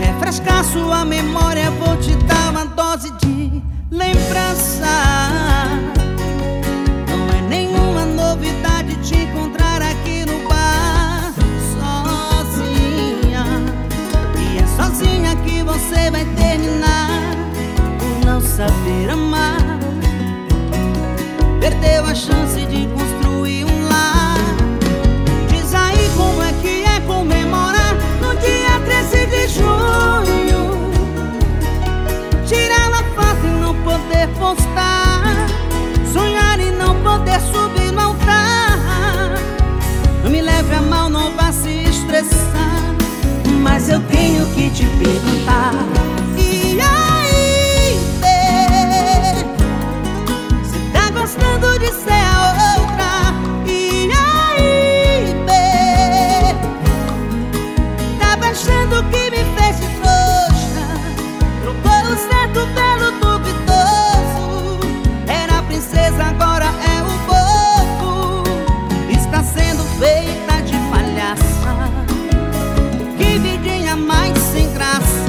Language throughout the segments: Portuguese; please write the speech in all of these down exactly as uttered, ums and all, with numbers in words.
refrescar sua memória, vou te dar uma dose de lembrança. Não é nenhuma novidade te encontrar aqui no bar sozinha. E é sozinha que você vai terminar por não saber amar. Perdeu a chance de construir um lar. Diz aí como é que é comemorar no dia treze de junho, tirar uma foto e não poder postar, sonhar e não poder subir no altar. Não me leve a mal, não vá se estressar, mas eu tenho que te perguntar. E aí, bê, cê tá gostando de ser a outra? E aí, bê, tava achando que me fez de trouxa, trocou o certo pelo duvidoso. Era a princesa, agora é o bobo. Está sendo feita de palhaça. Que vidinha mais sem graça.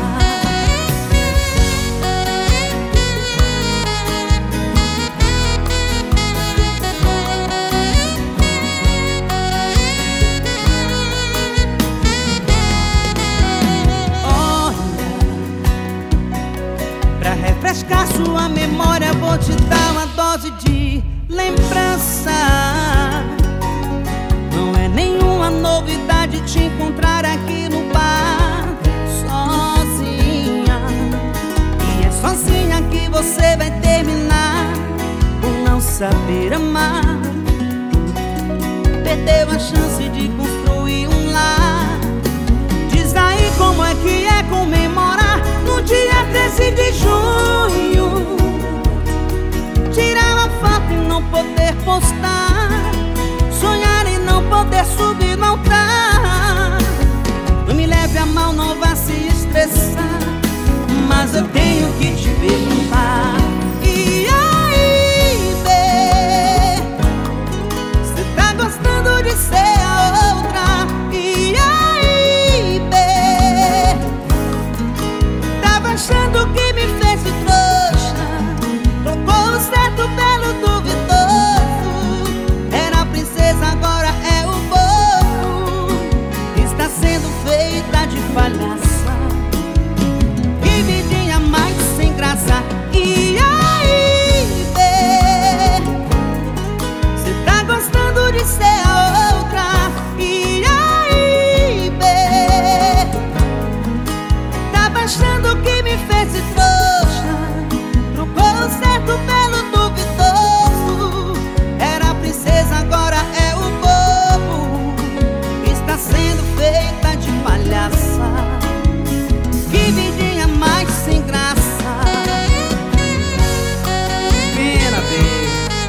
Refrescar sua memória, vou te dar uma dose de lembrança. Não é nenhuma novidade te encontrar aqui no bar sozinha. E é sozinha que você vai terminar por não saber amar. Perdeu a chance de construir um lar. Diz aí como é que é comemorar no dia treze de junho, tirar uma foto e não poder postar, sonhar e não poder subir no altar. Não me leve a mal, não vá se estressar, mas eu tenho que te perguntar. E aí, bê, cê tá gostando de ser a outra? E aí, bê, tava achando que me fez de trouxa, trocou o certo pelo duvidoso. Era a princesa, agora é o bobo. Está sendo feita de palhaça. Que vidinha mais sem graça. E aí, bê, cê tá gostando de ser a outra? E aí, bê, tava achando que me fez de trouxa, trocou o certo pelo duvidoso. Era a princesa, agora é o bobo. Está sendo feita de palhaça. Que vidinha mais sem graça. Pena, bê.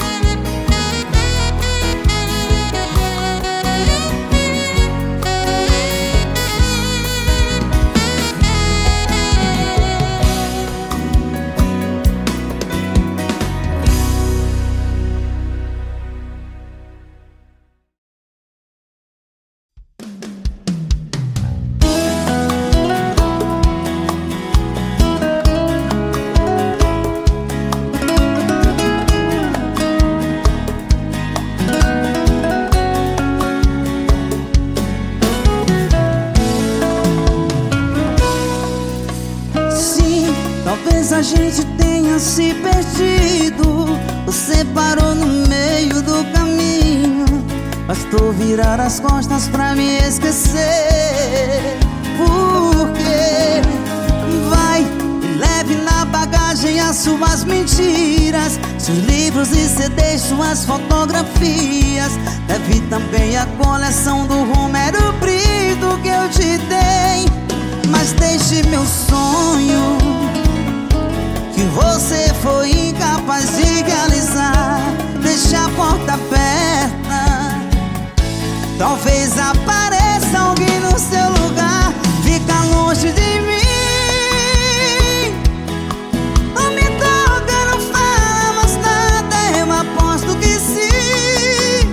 Talvez a gente tenha se perdido. Você parou no meio do caminho, bastou virar as costas pra me esquecer. Porque vai e leve na bagagem as suas mentiras, seus livros e C Ds, suas fotografias. Leve também a coleção do Romero Brito que eu te dei. Mas deixe meu sonho, que você foi incapaz de realizar. Deixa a porta aberta, talvez apareça alguém no seu lugar. Fica longe de mim. Não me toca, não fala mais nada, eu aposto que sim.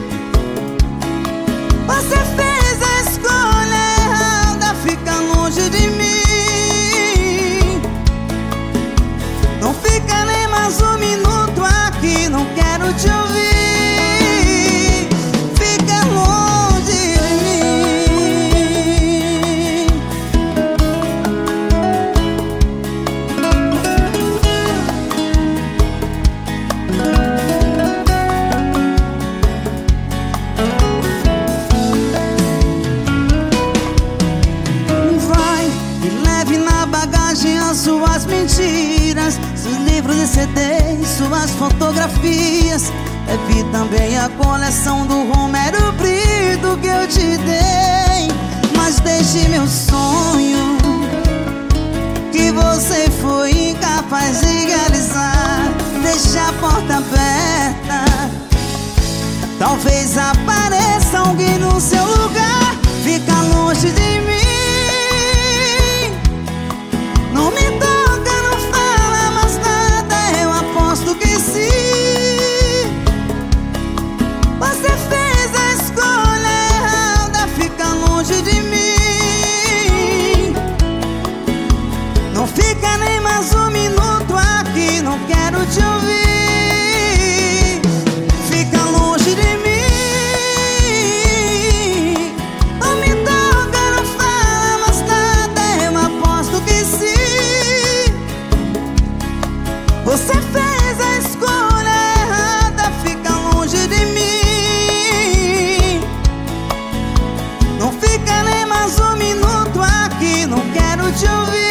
Você fez a escolha errada, fica longe de mim. C Ds, suas fotografias. Vi também a coleção do Romero Brito que eu te dei. Mas deixe meu sonho, que você foi incapaz de realizar. Deixe a porta aberta, talvez apareça alguém no seu lugar. Fica longe de mim, não me toca, não fala mais nada. Eu aposto que sim, você fez a escolha errada. Fica longe de mim, não fica nem mais um minuto aqui, não quero te ouvir. Fica longe de mim, não me toca, não fala mais nada. Eu aposto que sim, você fez a escolha errada. Fica longe de mim, não fica nem mais um minuto aqui, não quero te ouvir.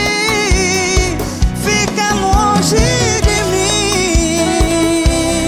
Fica longe de mim.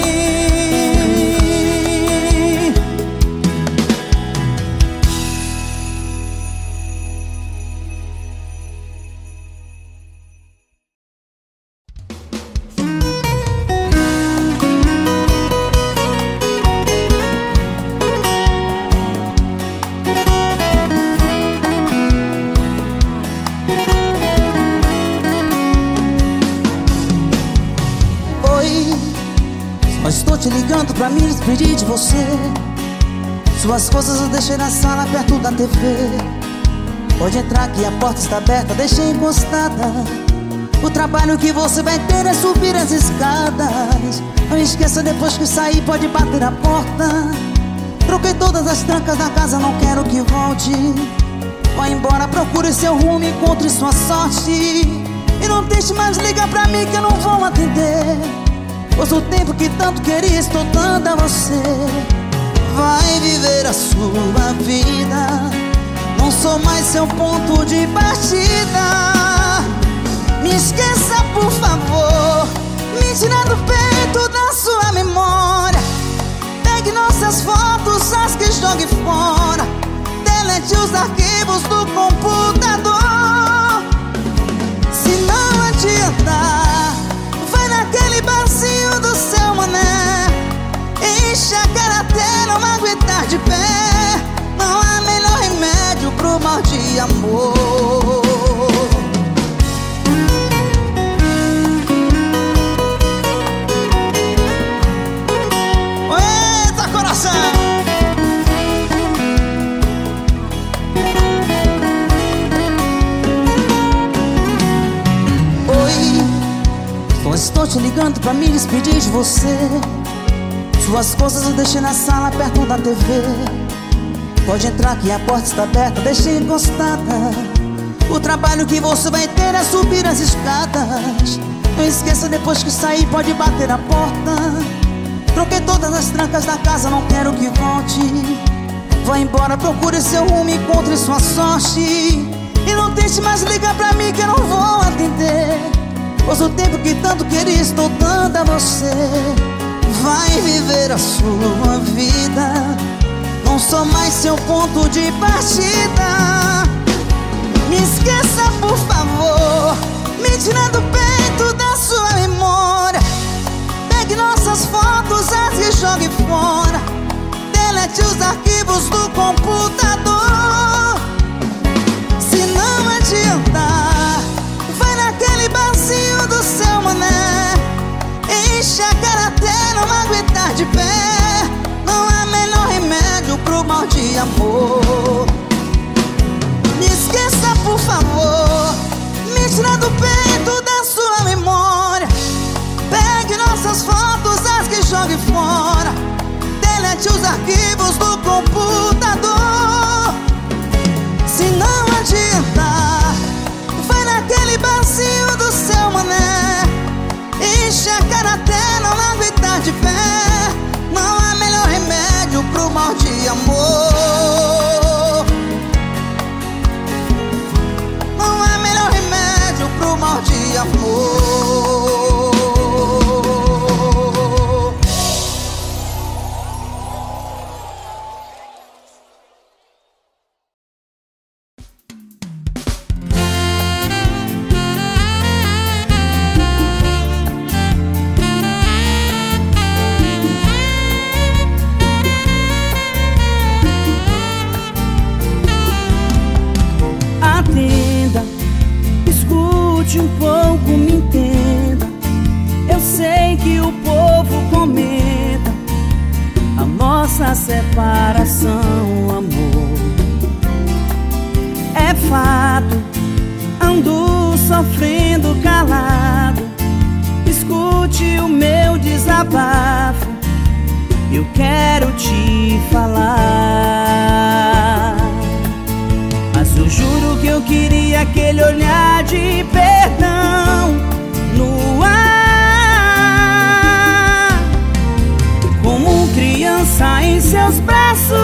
Oi, só estou te ligando pra me despedir de você. Suas coisas eu deixei na sala perto da T V. Pode entrar que a porta está aberta, deixei encostada. O trabalho que você vai ter é subir as escadas. Não esqueça, depois que sair pode bater a porta. Troquei todas as trancas da casa, não quero que volte. Vá embora, procure seu rumo, encontre sua sorte. E não deixe mais ligar pra mim que eu não vou atender, pois o tempo que tanto queria estou dando a você. Vai viver a sua vida, não sou mais seu ponto de partida. Me esqueça, por favor, me tira do peito da sua memória. Pegue nossas fotos, as que jogue fora. Delete os arquivos do computador. Se não adiantar, vai naquele barzinho do seu mané. Enche a cara até não aguentar de pé. Não há melhor remédio pro mal de amor. Eita, coração! Só estou te ligando pra me despedir de você. Suas coisas eu deixei na sala perto da T V. Pode entrar que a porta está aberta, deixei encostada. O trabalho que você vai ter é subir as escadas. Não esqueça, depois que sair pode bater a porta. Troquei todas as trancas da casa, não quero que volte. Vá embora, procure seu rumo, encontre sua sorte. E não tente mais ligar pra mim que eu não vou atender, pois o tempo que tanto queria estou dando a você. Vai viver a sua vida, não sou mais seu ponto de partida. Me esqueça, por favor, me tira do peito da sua memória. Pegue nossas fotos, as que jogue fora. Delete os arquivos do computador. Se não adiantar, vai naquele barzinho do seu mané. Enche a cara até não aguentar de pé. Não há melhor remédio pro mal de amor. Me esqueça, por favor, me tira do peito da sua memória. Pegue nossas fotos, as que jogue fora. Delete os arquivos do computador. Se não adiantar, vai naquele barzinho do seu mané. Enche a cara até não aguentar de pé. Não há melhor remédio pro mal de amor. Não há melhor remédio pro mal de amor. a separação, amor. É fato, ando sofrendo calado. Escute o meu desabafo, eu quero te falar. Mas eu juro que eu queria aquele olhar de perdão no ar, como criança em seus braços.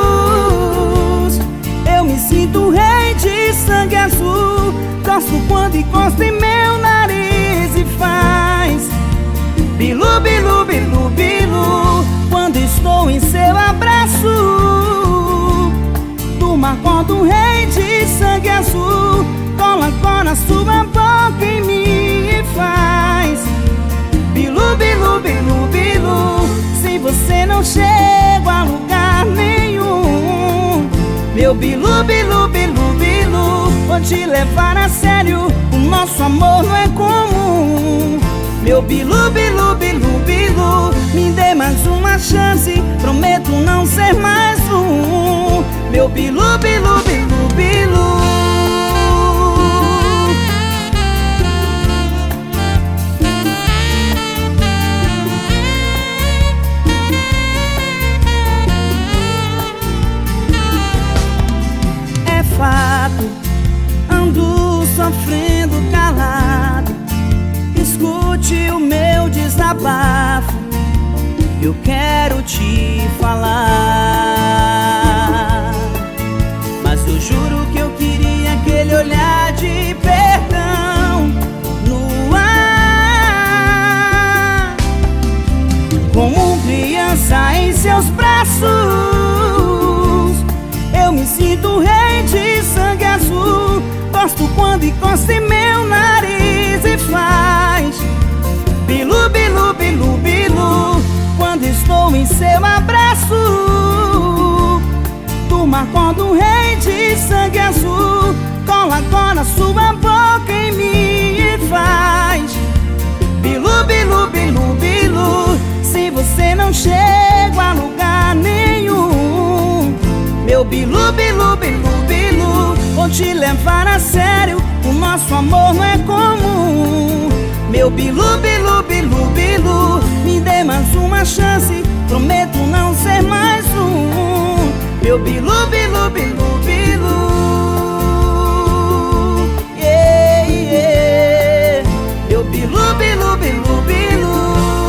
Eu me sinto rei de sangue azul. Gosto quando encosta em meu nariz e faz bilu, bilu, bilu, bilu. Quando estou em seu abraço, durma quando um rei de sangue azul cola agora a sua boca em mim e faz bilu, bilu, bilu, bilu. Sem você não chego a lugar nenhum. Meu bilu, bilu, bilu, bilu. Vou te levar a sério, o nosso amor não é comum. Meu bilu, bilu, bilu, bilu. Me dê mais uma chance, prometo não ser mais um. Meu bilu, bilu, bilu, bilu. É fato, ando sofrendo calado. Escute o meu desabafo, eu quero te falar. Mas eu juro que eu queria aquele olhar de perdão no ar, como criança em seus braços. Eu me sinto rei de sangue azul. Gosto quando encosta em meu nariz e faz bilu, bilu, bilu, bilu. Quando estou em seu abraço, durma quando um rei de sangue azul cola agora sua boca em mim e faz bilu, bilu, bilu, bilu. Sem você não chego a lugar nenhum. Meu bilu, bilu, bilu, bilu. Vou te levar a sério, o nosso amor não é comum. Meu bilu, bilu, bilu, bilu. Me dê mais uma chance, prometo não ser mais um. Meu bilu, bilu, bilu, bilu. Yeah, yeah. Meu bilu, bilu, bilu, bilu.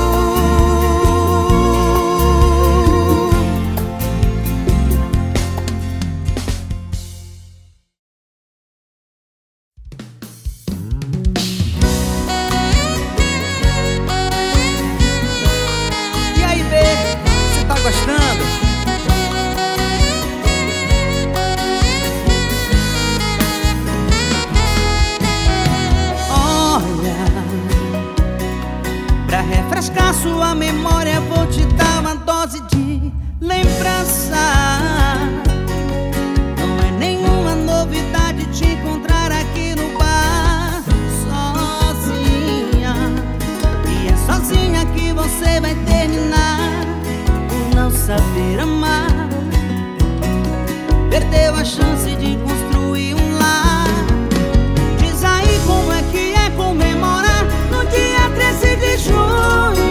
Sua memória, vou te dar uma dose de lembrança. Não é nenhuma novidade te encontrar aqui no bar sozinha. E é sozinha que você vai terminar por não saber amar. Perdeu a chance de construir um lar. Diz aí como é que é comemorar no dia treze de junho.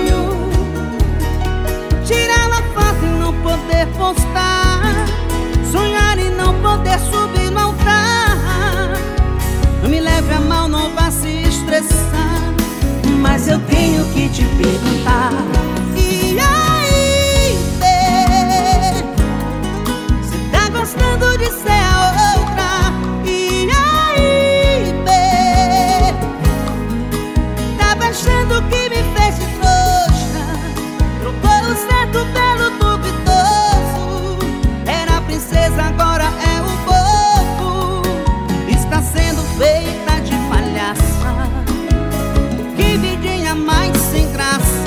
Tirar a foto e não poder postar, sonhar e não poder subir no altar. Não me leve a mal, não vá se estressar, mas eu tenho que te perguntar. E aí, bê, você tá gostando de ser a outra? E aí, bê, tá achando que me fez de trouxa? Trocou o certo pelo duvidoso. Era a princesa, agora é o bobo. Está sendo feita de palhaça. Que vidinha mais sem graça.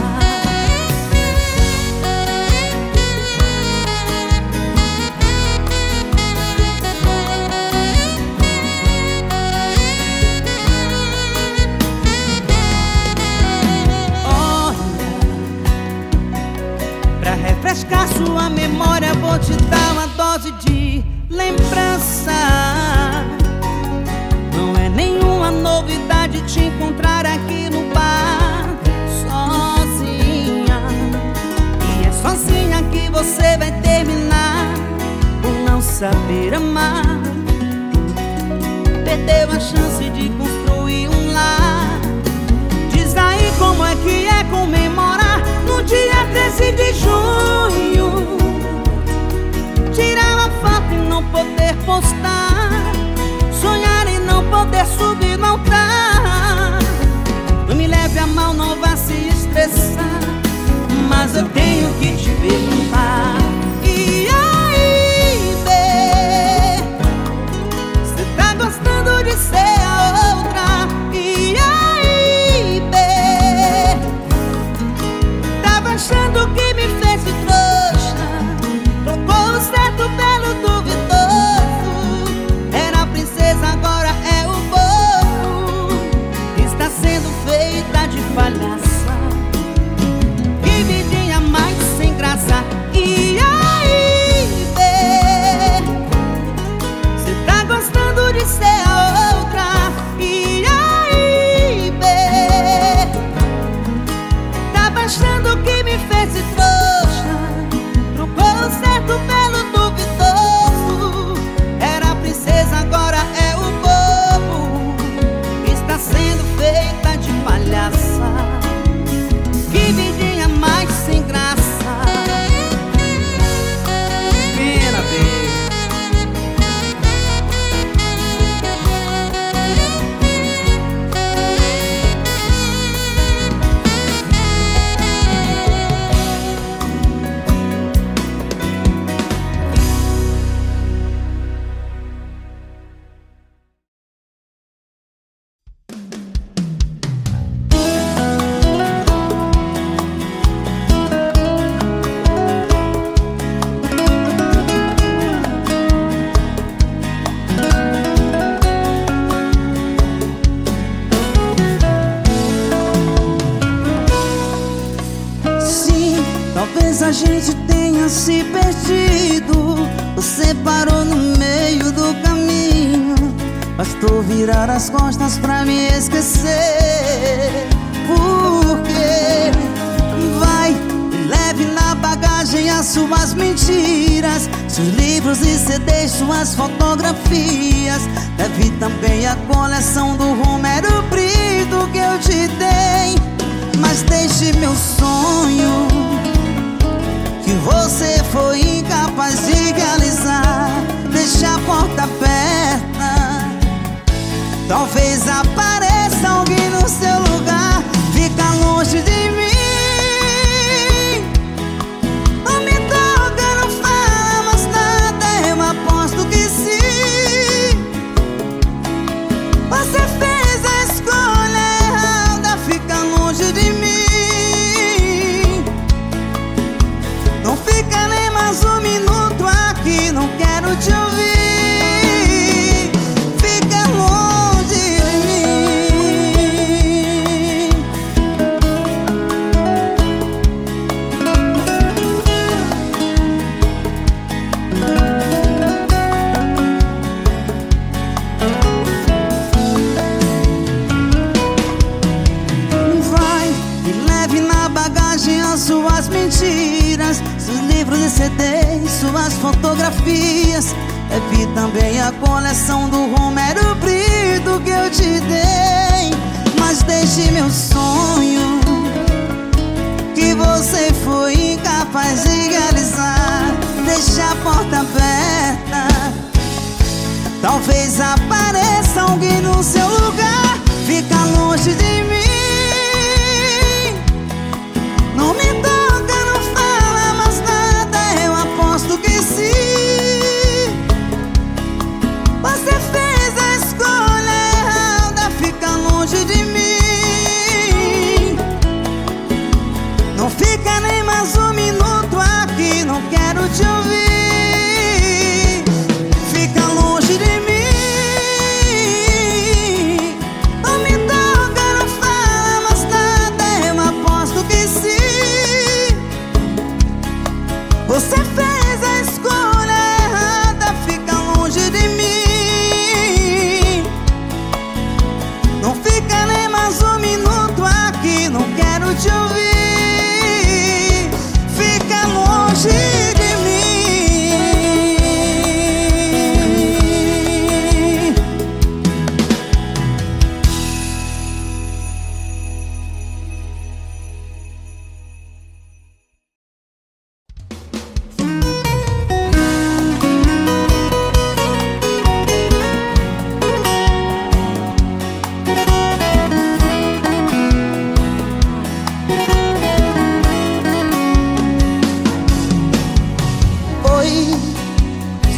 Refrescar sua memória, vou te dar uma dose de lembrança. Não é nenhuma novidade te encontrar aqui no bar sozinha. E é sozinha que você vai terminar por não saber amar. Perdeu a chance de construir um lar. Diz aí como é que é comemorar no dia treze de junho. Tirar uma foto e não poder postar, sonhar e não poder subir no altar. Não me leve a mal, não vá se estressar, mas eu tenho que te perguntar. E aí, bê, cê tá gostando de ser a outra? E aí, bê, tava achando que me fez de trouxa, trocou o certo pelo duvidoso. Era a princesa, agora é o bobo. Está sendo feita de palhaça. Que vidinha mais sem graça. E aí, bê, cê tá gostando de ser a outra? E aí, bê, tava achando que me fez de trouxa, trocou o certo pelo duvidoso. Era a princesa, agora é o bobo. Está sendo feita de palhaça. Que vidinha mais sem graça. Pena, bê. Sim, talvez a gente tenha se perdido. Você parou no meio do caminho, bastou virar as costas pra me esquecer. Porque vai e leve na bagagem as suas mentiras, seus livros e C Ds, suas fotografias. Leve também a coleção do Romero Brito que eu te dei. Mas deixe meu sonho, que você foi incapaz de realizar. Deixe a porta aberta, talvez apareça alguém no seu lugar. Fica longe de mim, não me toca, não fala mais nada. Eu aposto que sim, você fez a escolha errada. Fica longe de mim, não fica nem mais um minuto aqui, não quero te ouvir. Fica longe de mim. Vai e leve na bagagem as suas mentiras, seus livros e C Ds, suas fotografias. Leve também a coleção do Romero Brito que eu te dei. Mas deixe meu sonho, que você foi incapaz de realizar. Deixe a porta aberta, talvez apareça alguém no seu lugar. Fica longe de mim, não me toca, não fala mais nada. Eu aposto que sim, você fez a escolha errada. Fica longe de mim, não fica nem mais um minuto aqui, não quero te ouvir. Fica longe de mim, não me toca, não fala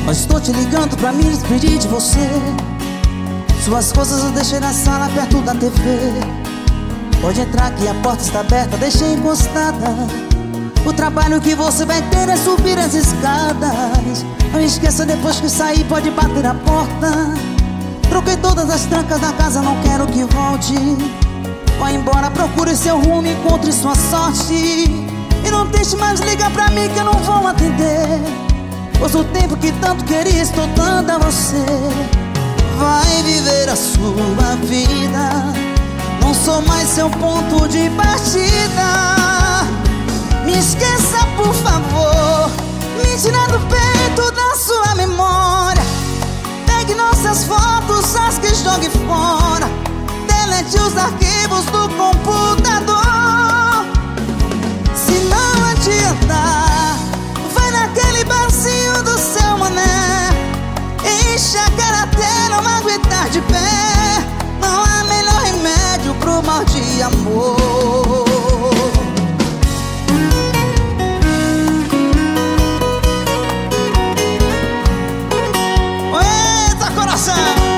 Mas estou te ligando pra me despedir de você. Suas coisas eu deixei na sala perto da T V. Pode entrar que a porta está aberta, deixei encostada. O trabalho que você vai ter é subir as escadas. Não esqueça, depois que sair pode bater a porta. Troquei todas as trancas da casa, não quero que volte. Vá embora, procure seu rumo, encontre sua sorte. E não deixe mais ligar pra mim que eu não vou atender. Pois o tempo que tanto queria estou dando a você. Vai viver a sua vida, não sou mais seu ponto de partida. Me esqueça, por favor, me tira do peito da sua memória. Pegue nossas fotos, as que jogue fora. Delete os arquivos do computador. Se não adiantar, vai naquele barzinho do seu mané. Enche a cara até não aguentar de pé. Não há melhor remédio pro mal de amor. Eita, coração!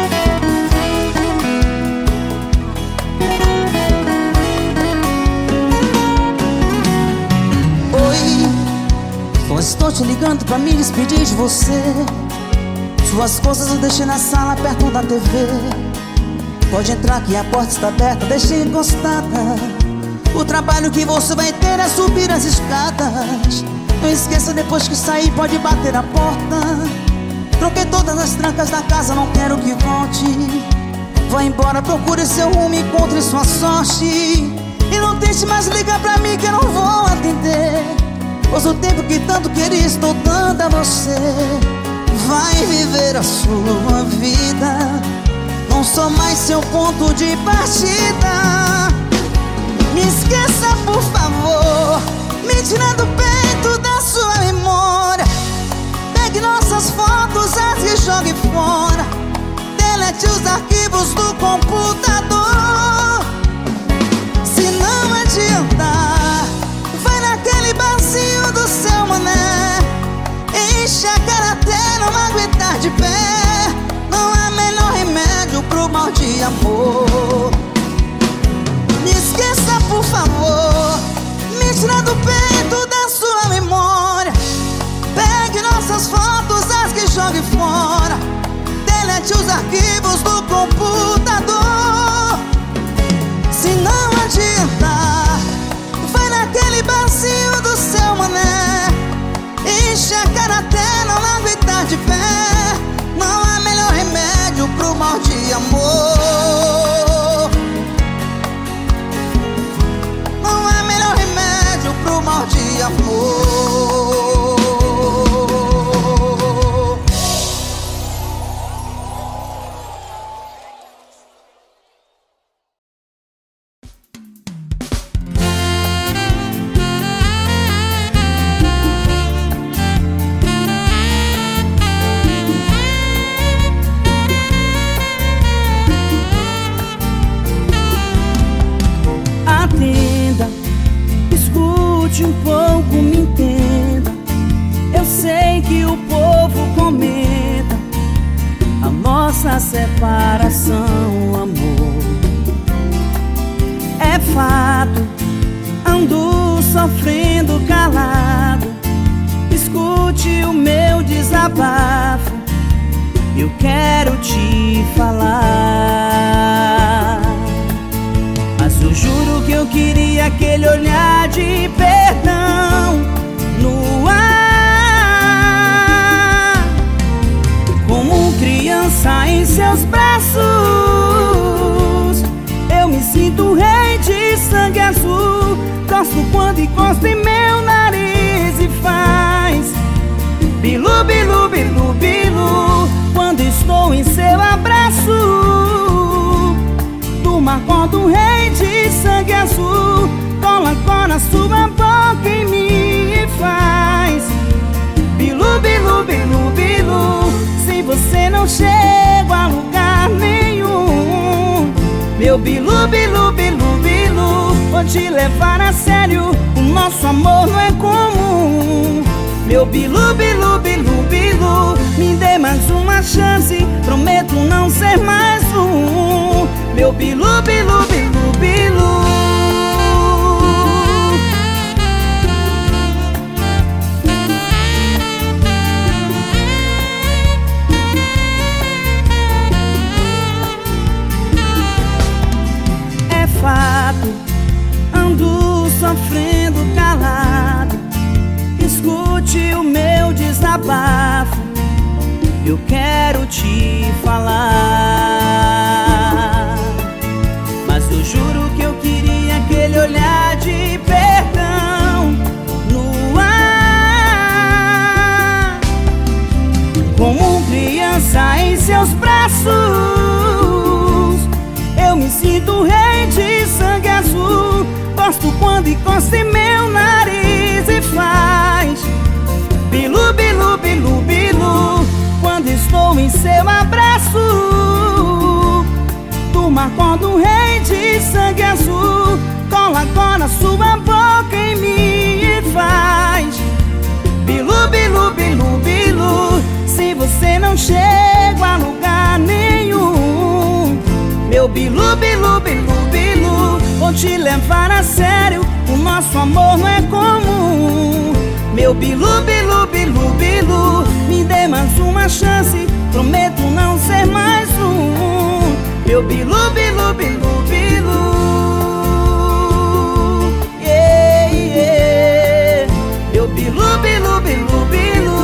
Oi, só estou te ligando pra me despedir de você. Suas coisas eu deixei na sala perto da T V. Pode entrar que a porta está aberta, deixei encostada. O trabalho que você vai ter é subir as escadas. Não esqueça, depois que sair pode bater a porta. Troquei todas as trancas da casa, não quero que volte. Vá embora, procure seu rumo, encontre sua sorte. E não tente mais ligar pra mim que eu não vou atender. Pois o tempo que tanto queria estou dando a você. Vai viver a sua vida, não sou mais seu ponto de partida. Me esqueça, por favor, me tira do peito da sua memória. Pegue nossas fotos, as que jogue fora. Delete os arquivos do computador. Se não adiantar, vai naquele barzinho do seu mané. Enche a cara até não aguentar de pé. Não há melhor remédio pro mal de amor. Me esqueça, por favor, me tira do peito da sua memória. Pegue nossas fotos, as que jogue fora. Delete os arquivos do computador. Se não adiantar, vai naquele barzinho do seu mané. Enche a cara até não aguentar de pé. Não há melhor remédio pro mal de amor. Não há melhor remédio pro mal de amor. Um pouco, me entenda. Eu sei que o povo comenta a nossa separação, amor. É fato, ando sofrendo calado. Escute o meu desabafo, eu quero te falar. Mas eu juro que eu queria aquele olhar de perdão no ar, como criança em seus braços. Eu me sinto rei de sangue azul. Gosto quando encosta em meu nariz e faz bilu, bilu, bilu, bilu. Quando estou em seu abraço, durma quando rei de sangue azul. Cola agora sua boca em mim e faz bilu, bilu, bilu, bilu. Sem você não chego a lugar nenhum. Meu bilu, bilu, bilu, bilu. Vou te levar a sério, o nosso amor não é comum. Meu bilu, bilu, bilu, bilu, me dê mais uma chance, prometo não ser mais um. Meu bilu, bilu, bilu, bilu. É fato, ando sofrendo calado. Escute o meu desabafo, eu quero te falar. Mas eu juro que eu queria aquele olhar de perdão no ar, como criança em seus braços. Eu me sinto rei de sangue azul. Gosto quando encosta em meu nariz e faz bilu, bilu, bilu, bilu. Quando estou em seu abraço, durma quando um rei de sangue azul cola agora sua boca em mim e faz bilu, bilu, bilu, bilu. Se você não chega a lugar nenhum, meu bilu, bilu, bilu, bilu, vou te levar a sério, o nosso amor não é comum. Meu bilu, bilu, bilu, bilu, me dê mais uma chance, prometo não ser mais um. Meu bilu, bilu, bilu, bilu. Yeah, yeah. Meu bilu, bilu, bilu, bilu.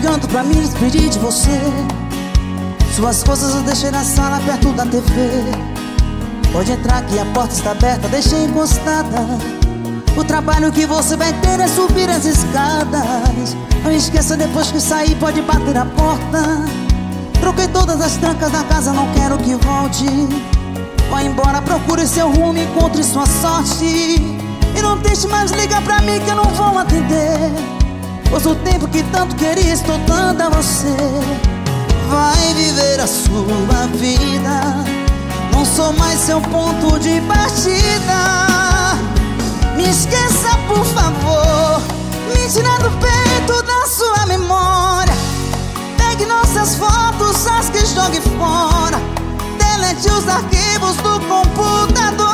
ligando pra me despedir de você. Suas coisas eu deixei na sala perto da T V. Pode entrar que a porta está aberta, deixei encostada. O trabalho que você vai ter é subir as escadas. Não esqueça, depois que sair pode bater a porta. Troquei todas as trancas da casa, não quero que volte. Vá embora, procure seu rumo, encontre sua sorte. E não deixe mais ligar pra mim que eu não vou atender, pois o tempo que tanto queria estou dando a você. Vai viver a sua vida, não sou mais seu ponto de partida. Me esqueça, por favor, me tira do peito da sua memória. Pegue nossas fotos, as que jogue fora. Delete os arquivos do computador.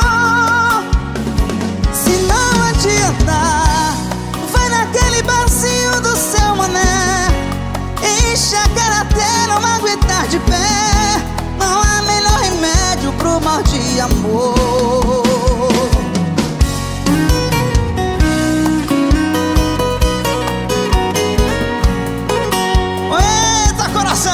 Se não adiantar, vai naquele barzinho do seu mané. Enche a cara até não aguentar de pé. Não há melhor remédio pro mal de amor. Eita, coração!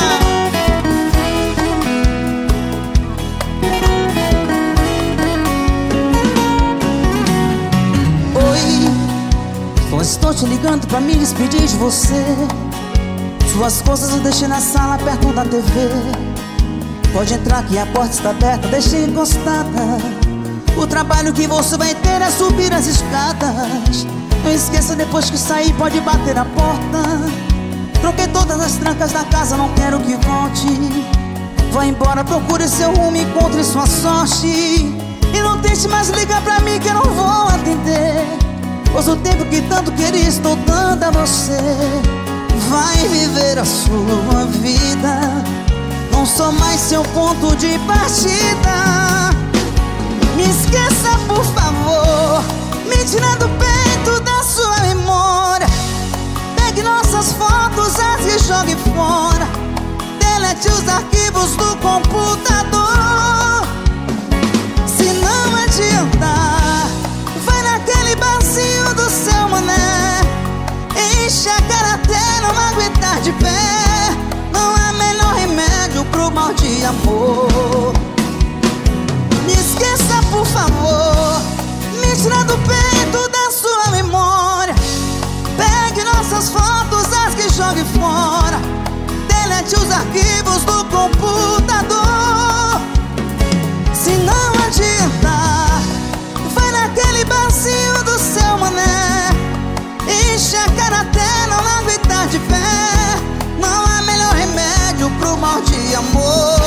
Estou te ligando pra me despedir de você. Suas coisas eu deixei na sala perto da T V. Pode entrar que a porta está aberta, deixei encostada. O trabalho que você vai ter é subir as escadas. Não esqueça, depois que sair pode bater a porta. Troquei todas as trancas da casa, não quero que volte. Vá embora, procure seu rumo, encontre sua sorte. E não tente mais ligar pra mim que eu não vou atender, pois o tempo que tanto queria estou dando a você. Vai viver a sua vida, não sou mais seu ponto de partida. Me esqueça, por favor, me tira do peito da sua memória. Pegue nossas fotos, as que jogue fora. Delete os arquivos do computador. Se não adiantar, vai naquele barzinho do seu mané. Enche a cara até não aguentar de pé. Não há melhor remédio pro mal de amor. Me esqueça, por favor, me tira do peito da sua memória. Pegue nossas fotos, as que jogue fora. Delete os arquivos do computador. Se não adiantar, vai naquele barzinho do seu mané. Enche a cara até não aguentar de pé. Não há melhor remédio pro mal de amor.